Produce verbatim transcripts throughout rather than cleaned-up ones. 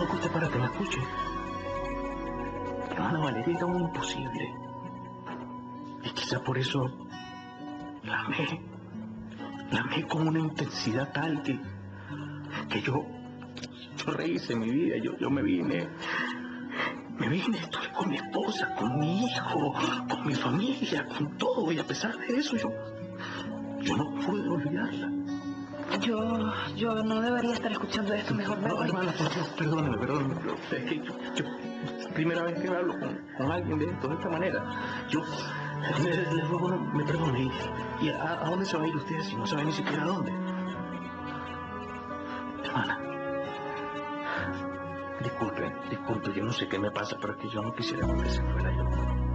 toco usted para que me escuche. Hermana Valeria era un imposible. Y quizá por eso la amé. La amé con una intensidad tal que, que yo, yo rehice mi vida. Yo, yo me vine, me vine, estuve con mi esposa, con mi hijo, con mi familia, con todo. Y a pesar de eso, yo, yo no pude olvidarla. Yo, yo no debería estar escuchando esto, mejor me No, voy. hermana, perdóneme, perdóneme. Es que yo, yo, primera vez que hablo con, con alguien de esto, de esta manera. Yo, le, le ruego, no me perdone. ¿Y, y a, a dónde se va a ir usted si no sabe ni siquiera a dónde? Hermana, disculpe, disculpe, yo no sé qué me pasa, pero es que yo no quisiera que usted se fuera yo.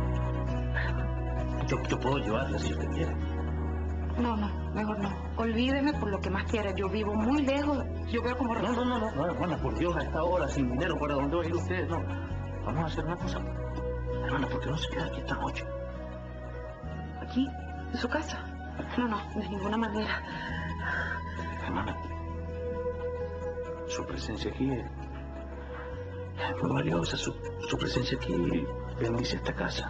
Yo, yo puedo llevarla si usted quiere. No, no, mejor no. Olvídeme por lo que más quiera. Yo vivo muy lejos. Yo veo como... No, no, no, no, no, hermana, por Dios, a esta hora, sin dinero, ¿para dónde va a ir usted? No, vamos a hacer una cosa. Hermana, ¿por qué no se queda aquí esta noche? ¿Aquí? ¿En su casa? No, no, de ninguna manera. Hermana, su presencia aquí es muy valiosa. Su, su presencia aquí bendice esta casa.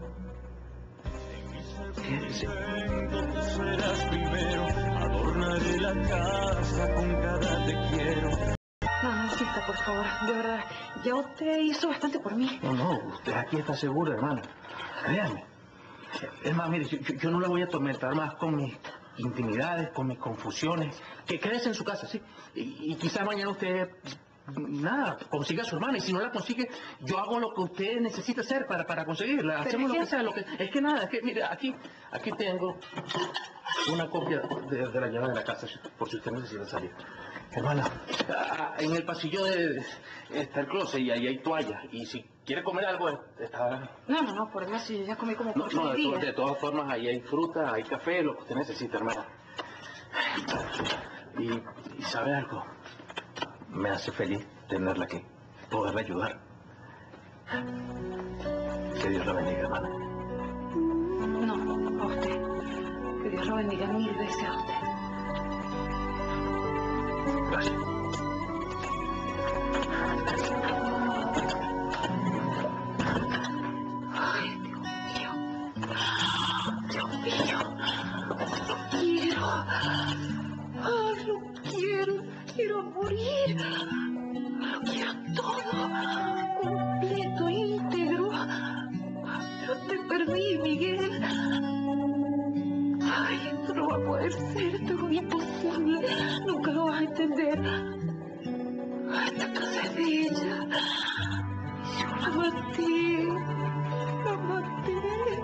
Quédese. Tú serás primero, adornaré la casa con cada te quiero. No, no insista, por favor. De verdad, ya usted hizo bastante por mí. No, no, usted aquí está segura, hermana. Créame. Es más, mire, yo, yo no la voy a atormentar más con mis intimidades, con mis confusiones. Que quédese en su casa, ¿sí? Y, y quizás mañana usted, nada, consiga a su hermana. Y si no la consigue, yo hago lo que usted necesita hacer para, para conseguirla. Pero Hacemos es lo que... que sea. Lo que, es que nada, es que, mire, aquí, aquí tengo una copia de, de la llave de la casa, por si usted necesita salir. Hermana, en el pasillo de, está el closet y ahí hay toallas. Y si quiere comer algo, está... No, no, no, por Dios, si yo ya comí como No, por no, tres de, to- días. de todas formas, ahí hay fruta, hay café, lo que usted necesita, hermana. Y, y ¿sabe algo? Me hace feliz tenerla aquí, poderla ayudar. Que Dios la bendiga, hermana. No, a usted. Que Dios lo bendiga mil veces a usted. Gracias. Ay, Dios mío. Dios mío. Lo quiero. Ay, lo quiero. Quiero morir. Lo quiero todo. Completo, íntegro. Pero te perdí, Miguel. Ay, esto no va a poder ser. Esto es imposible. Nunca lo vas a entender. Esta casa es de ella. Yo la maté. La maté.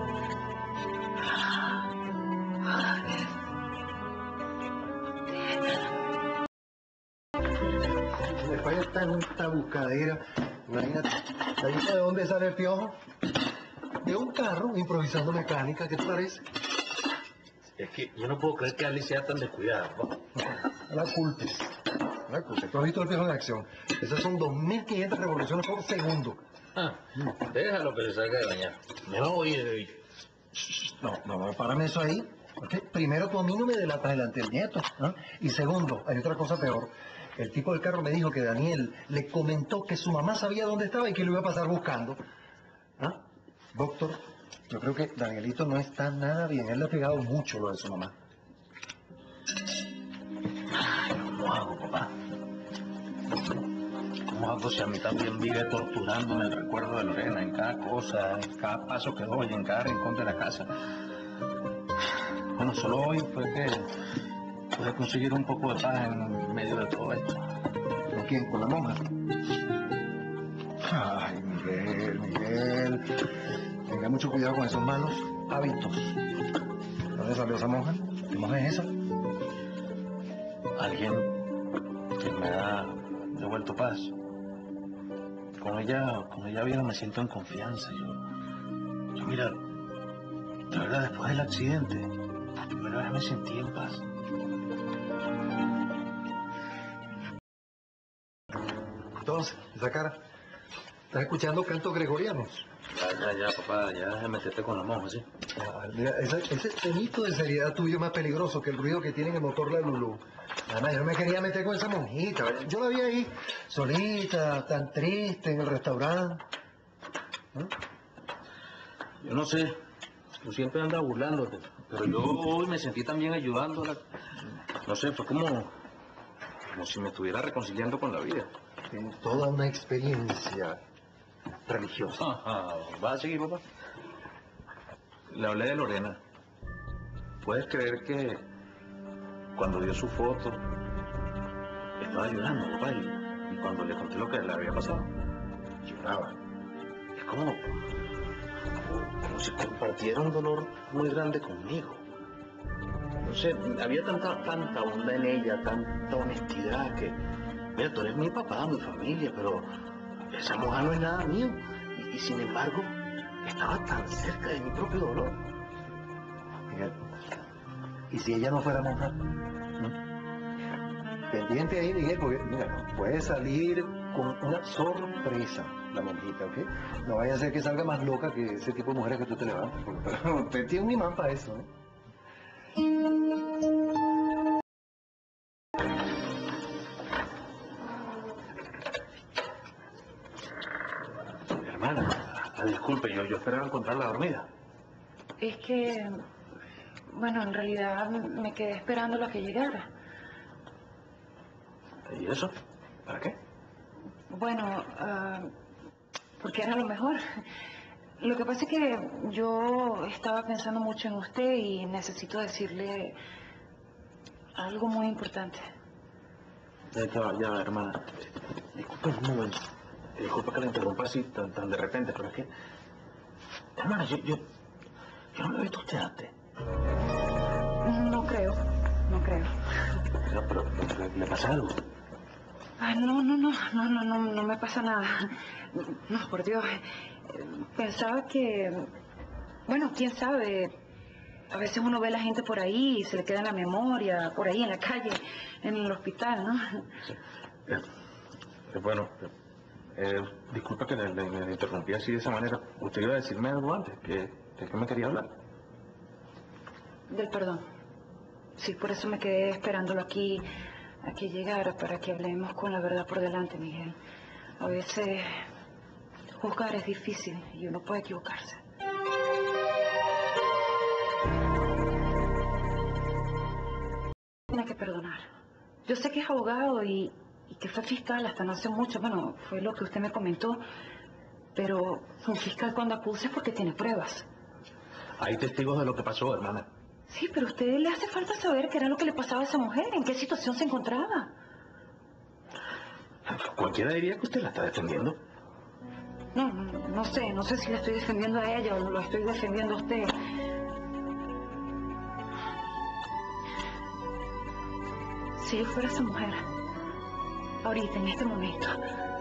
Después de tanta buscadera, imagínate, ¿sabes de dónde sale el piojo? De un carro improvisando mecánica, ¿qué te parece? Es que yo no puedo creer que Alice sea tan descuidada, ¿no? No la culpes. No la culpes. ¿Tú has visto el piojo en acción? Esas son dos mil quinientas revoluciones por segundo. Ah, déjalo que se salga de bañar. Me voy de... No, no, no, párame eso ahí. Porque primero, tú a mí no me delatas delante del nieto, ¿no? Y segundo, hay otra cosa peor. El tipo del carro me dijo que Daniel le comentó que su mamá sabía dónde estaba y que lo iba a pasar buscando. ¿Ah? Doctor, yo creo que Danielito no está nada bien. Él le ha pegado mucho lo de su mamá. ¿Cómo hago, papá? ¿Cómo hago si a mí también vive torturándome el recuerdo de Lorena en cada cosa, en cada paso que doy, en cada rincón de la casa? Bueno, solo hoy fue que pude conseguir un poco de paz en medio de todo esto. ¿Con quién? ¿Con la monja? Ay, Miguel, Miguel. Tenga mucho cuidado con esos malos hábitos. ¿Dónde salió esa monja? ¿Qué monja es esa? Alguien que me ha devuelto paz. Con ella, con ella bien me siento en confianza. Yo, yo mira, de verdad, después del accidente, por primera vez me sentí en paz. Entonces, esa cara. ¿Estás escuchando cantos gregorianos? Ya, ya, ya, papá, ya déjame meterte con la monja, ¿sí? Ah, mira, ese, ese tonito de seriedad tuyo es más peligroso que el ruido que tiene en el motor la Lulú. Además, yo no me quería meter con esa monjita. Yo la vi ahí, solita, tan triste en el restaurante. ¿No? Yo no sé, tú siempre andas burlándote, pero yo hoy me sentí también ayudándola. No sé, fue como, como si me estuviera reconciliando con la vida. En toda una experiencia religiosa. Ajá, ¿vas a seguir, papá? Le hablé de Lorena. ¿Puedes creer que cuando dio su foto estaba llorando, papá? Y, y cuando le conté lo que le había pasado, lloraba. Es como, como, como si compartiera un dolor muy grande conmigo. No sé, había tanta, tanta bondad en ella, tanta honestidad que, mira, tú eres mi papá, mi familia, pero esa mujer no es nada mío. Y, y sin embargo, estaba tan cerca de mi propio dolor. Miguel, ¿y si ella no fuera monja? ¿Mm? Pendiente ahí, Miguel, porque, mira, puede salir con una sorpresa la monjita, ¿ok? No vaya a ser que salga más loca que ese tipo de mujeres que tú te levantas. Pero usted tiene un imán para eso, ¿no? Hermana, ah, disculpe, yo, yo esperaba encontrarla dormida. Es que, bueno, en realidad me quedé esperando a que llegara. ¿Y eso? ¿Para qué? Bueno, ah, porque era lo mejor. Lo que pasa es que yo estaba pensando mucho en usted y necesito decirle algo muy importante. Ya, ya, ya, hermana. Disculpe un momento. Disculpa que la interrumpa así tan, tan de repente, pero es que... Hermana, yo, yo, yo no lo he visto a usted antes. No creo, no creo. No, pero ¿le, le pasa algo? Ah, no, no, no, no, no, no, no me pasa nada. No, por Dios. Pensaba que, bueno, quién sabe, a veces uno ve a la gente por ahí y se le queda en la memoria, por ahí en la calle, en el hospital, ¿no? Sí. Eh, eh, bueno, eh, disculpa que le, le- le interrumpí así de esa manera. Usted iba a decirme algo antes, que, de qué me quería hablar. Del perdón. Sí, por eso me quedé esperándolo aquí, a que llegara, para que hablemos con la verdad por delante, Miguel. A veces juzgar es difícil y uno puede equivocarse. Tiene que perdonar. Yo sé que es abogado y, y que fue fiscal hasta no hace mucho. Bueno, fue lo que usted me comentó. Pero un fiscal cuando acusa es porque tiene pruebas. Hay testigos de lo que pasó, hermana. Sí, pero a usted le hace falta saber qué era lo que le pasaba a esa mujer, en qué situación se encontraba. Cualquiera diría que usted la está defendiendo. No, no, no sé, no sé si la estoy defendiendo a ella o lo estoy defendiendo a usted. Si yo fuera esa mujer, ahorita, en este momento,